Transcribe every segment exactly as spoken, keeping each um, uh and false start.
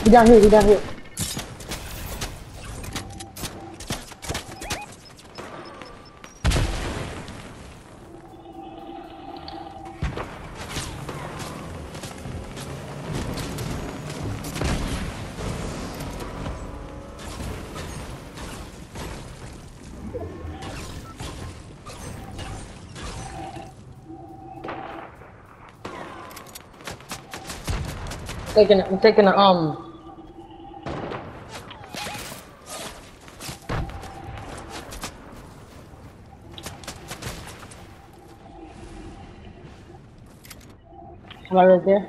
He down here, he down here. Taking, I'm taking a, um, am I right there?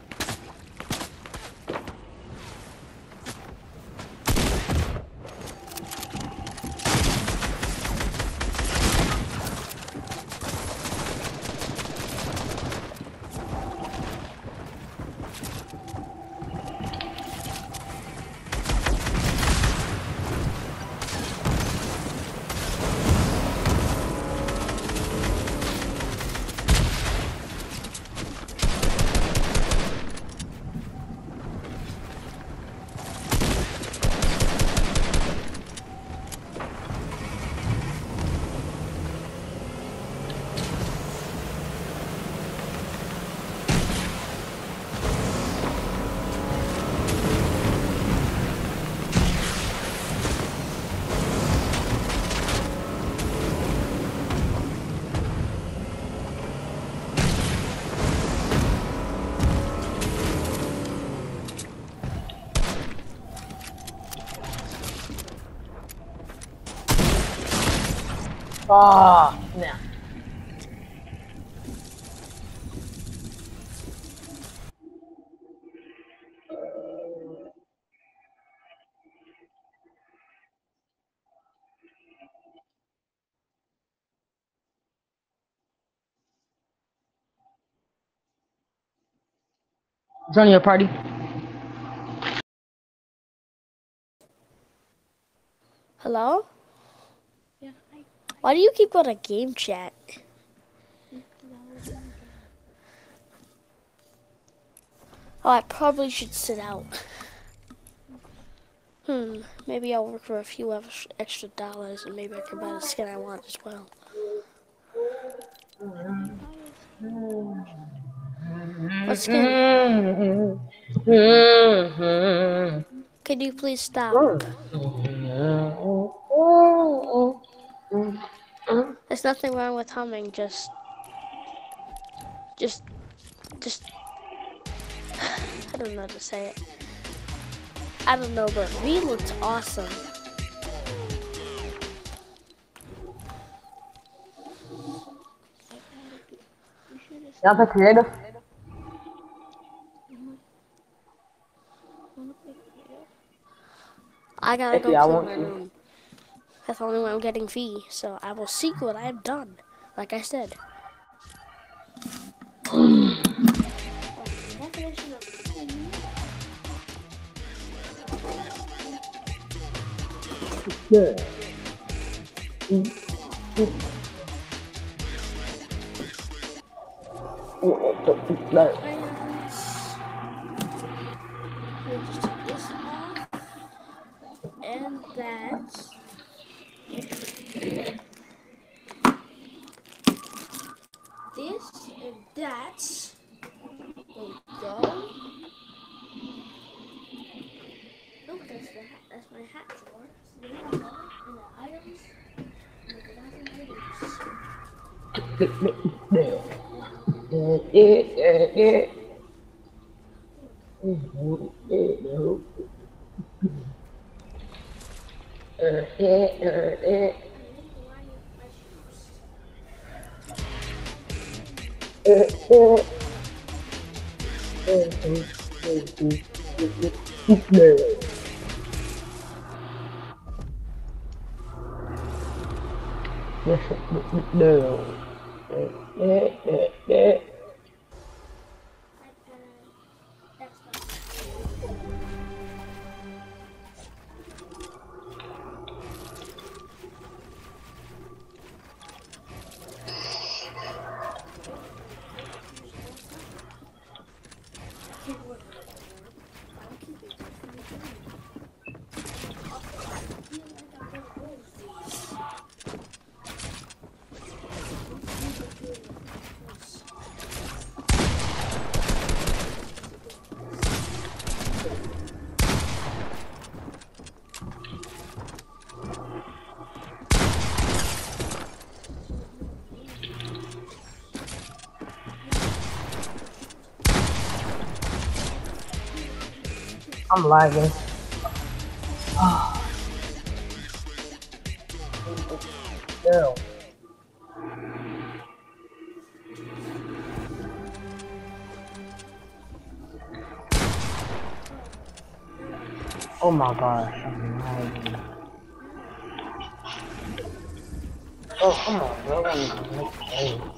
Ah, oh, no. Joining your party. Hello? Yeah, I, I, Why do you keep going to game chat? Oh, I probably should sit out. Hmm, maybe I'll work for a few extra dollars and maybe I can buy the skin I want as well. What skin? Could you please stop? There's nothing wrong with humming, just... Just... Just... I don't know how to say it. I don't know, but V looks awesome. Y'all play creative? I gotta If go y'all clean want my to. room. That's the only way I'm getting V, so I will seek what I have done, like I said. Good. Mm. Mm. No. We'll just take this off, and that. This and that will go. Oh, that's the hat. That's my hat drawer. So there's my drawer and the items and the bathroom items. I'm lagging. Girl. Oh my gosh, I'm lagging. Oh, come on, bro. I'm gonna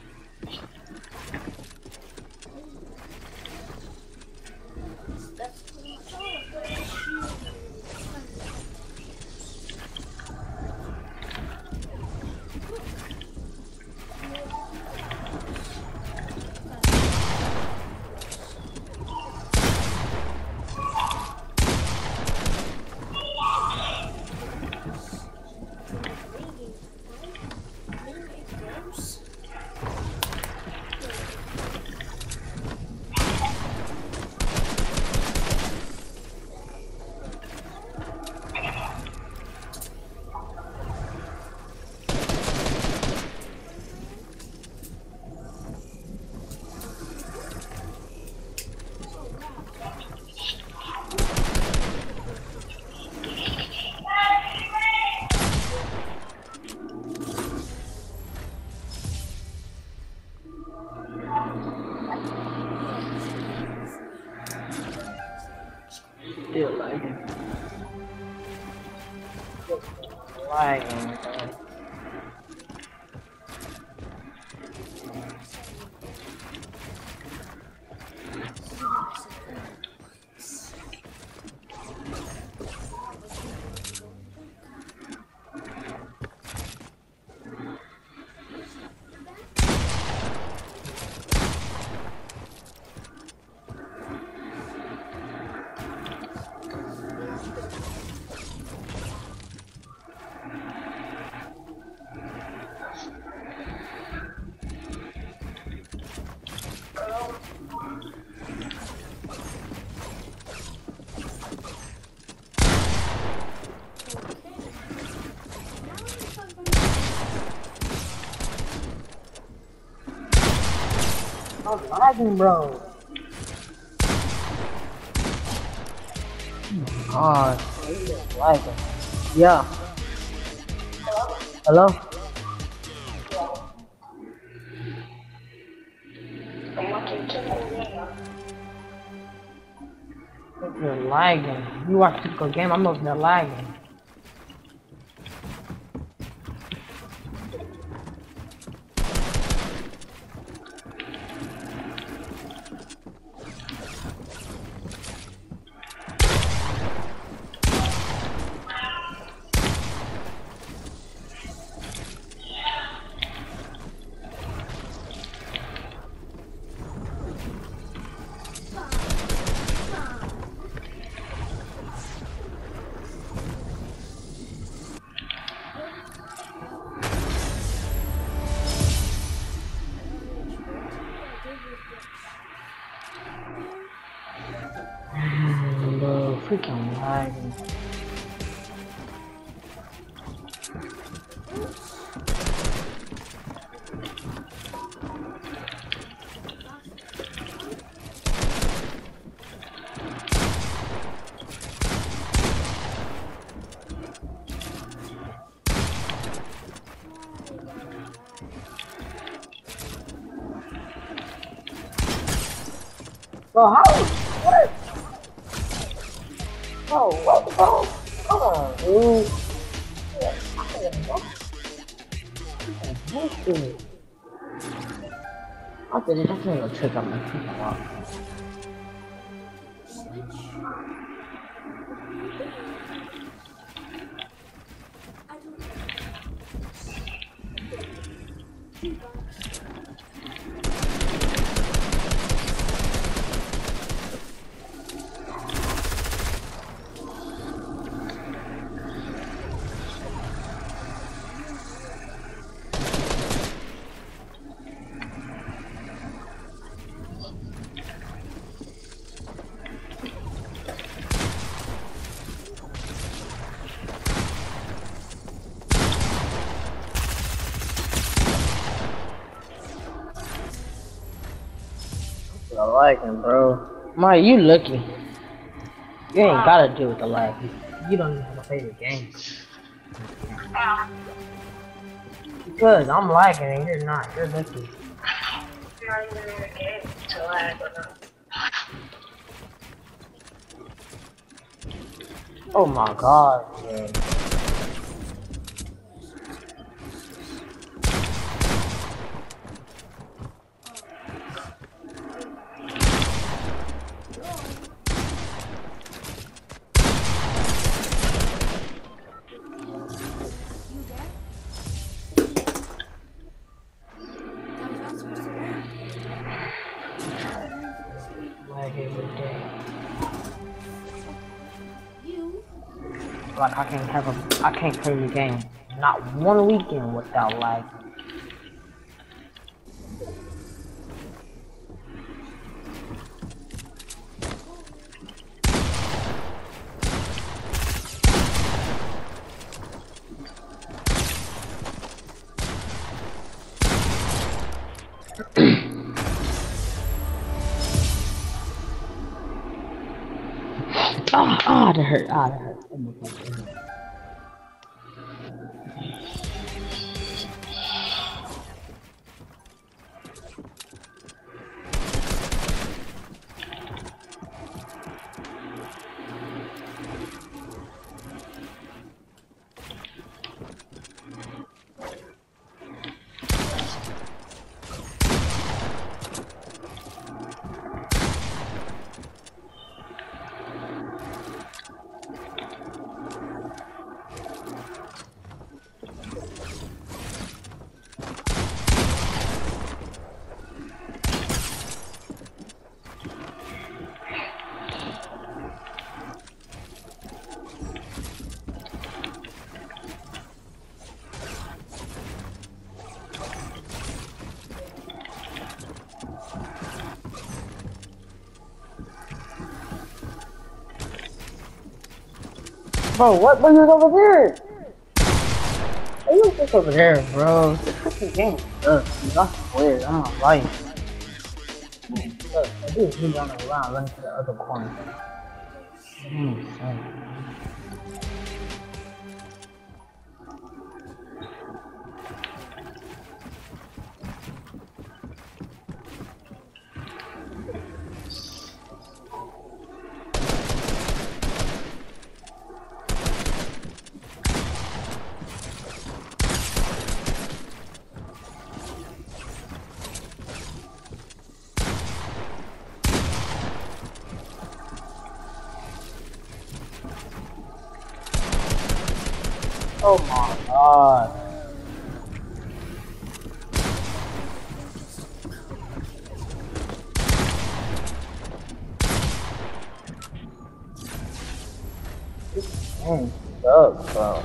still lagging. Lagging. I'm lagging, bro. Oh, it's lagging. Yeah. Hello? You're lagging. You watch typical game, I'm over there lagging. Bro, freaking lagging. Bro, how? What? Oh, what the hell? Come on, dude. Yeah, I can't go. I thought it just gonna check out my people out. I like him, bro. My, you lucky. You ain't gotta deal with the lag. You don't even have to play the game. Because I'm lagging and you're not. You're lucky. You're not even in the game to lag or not. Oh my god, man. Like I can't have a, I can't play the game. Not one weekend without lag. Ah, ah, that hurt. Ah, that hurt. Oh my God, that hurt. Bro, what was it over there? What was this over there, bro? This freaking game sucks, dude. I swear, I'm not lying. It sucks. I do really on the around, running to the other corner. Mm, oh my god. This game sucks, bro.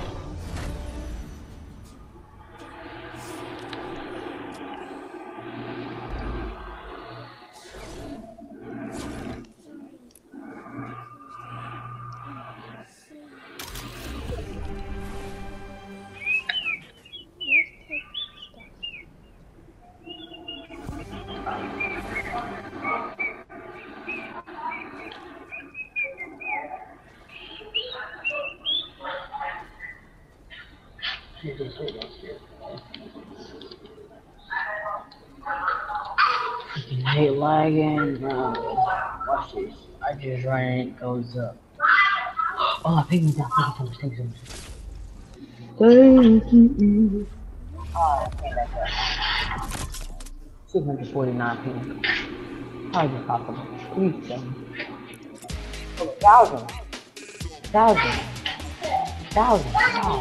I hate lagging, bro. Watch this. I just run and it goes up. Oh, pick me down, pick me down, take some. Thank you. Oh, I can't let that. two hundred forty-nine ping. How is it possible? Please tell me. Oh, thousand. Thousand. Thousand. Wow.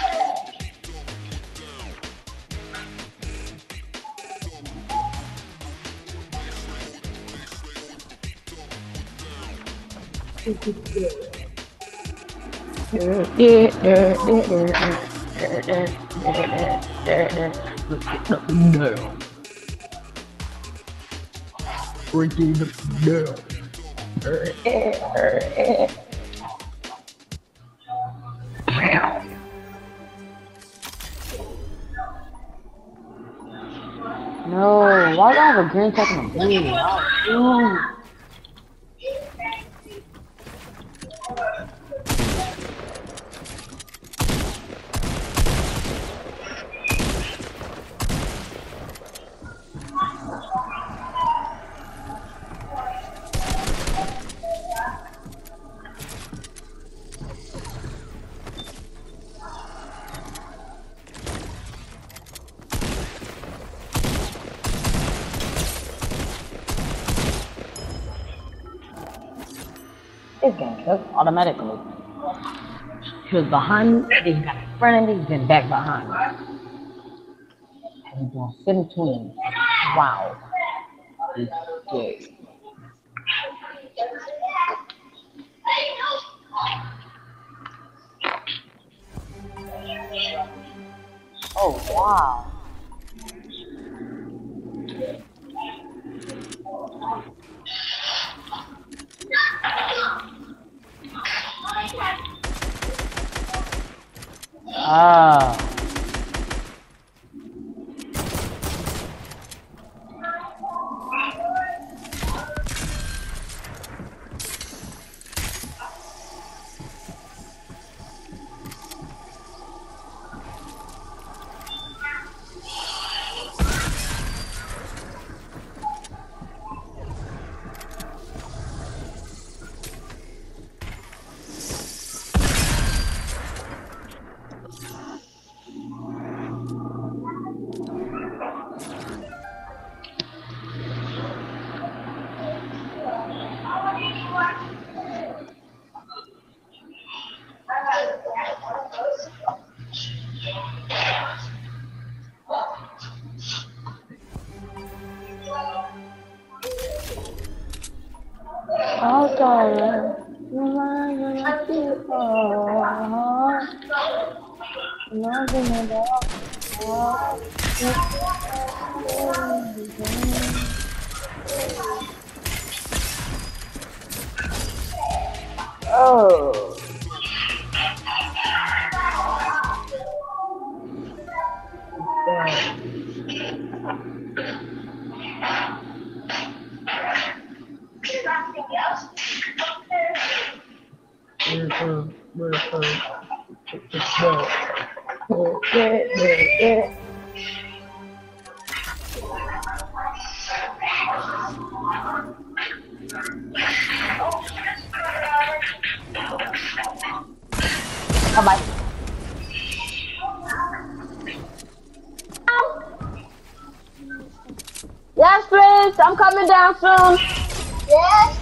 Breaking up down. No, why do I have a green second of blue? It's game. That's automatically. He was behind me, then he got in front of me, then back behind me. And he's doing sit in between. Wow. It's good. Oh, wow. Ah. Oh, darling, you're mine, you're my sweetheart. Nothing at all. Oh. Beautiful, beautiful. Yeah, yeah, yeah. Bye-bye. Yes, please. I'm coming down soon. Yes.